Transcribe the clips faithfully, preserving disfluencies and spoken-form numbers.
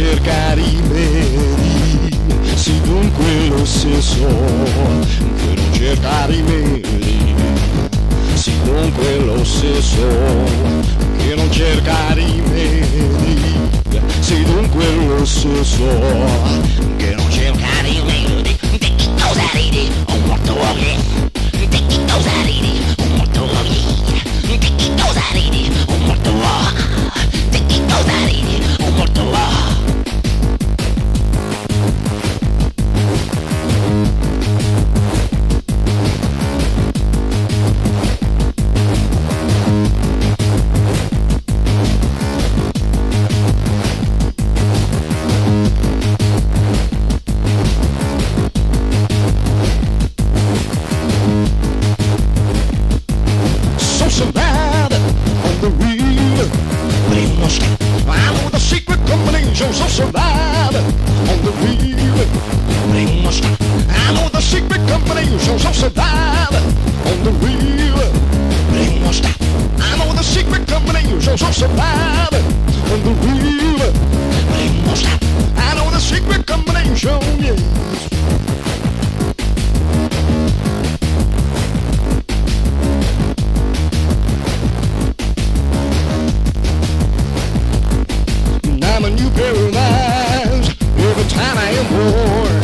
cerca rimedi, sì dunque lo stesso che non cerca rimedi, sì dunque lo stesso che non cerca rimedi, sì dunque lo stesso che non cerca rimedi. Di che cosa ridi, o morto oggi? Di che cosa ridi, o morto oggi? Di che cosa ridi, o morto oggi? Di che cosa ridi, o morto oggi? So bad on the wheel, they must. I know the secret combination. So so bad on the wheel, they must. I know the secret combination. So so bad on the wheel, they must. I know the secret combination. So so bad on the wheel, they must. I know the secret combination. Yes. I'm a new pair of eyes every time I am born.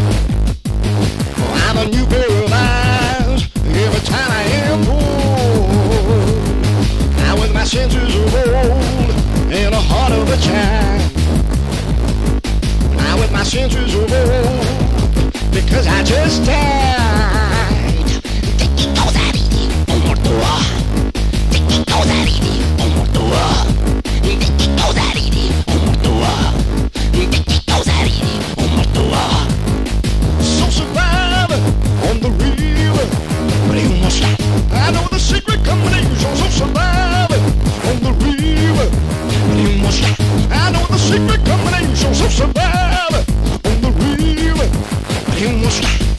I'm a new pair of eyes every time I am born. Now with my senses of old and a heart of a child. Now with my senses of old because I just died. De que cosa ridi, o morto. De que cosa ridi, o morto. De que cosa ridi, o morto. De que cosa ridi, o morto. So survive on the real, but you must. I know the secret combination. So survive on the real, but you must. I know the secret combination. So survive on the real, but you must.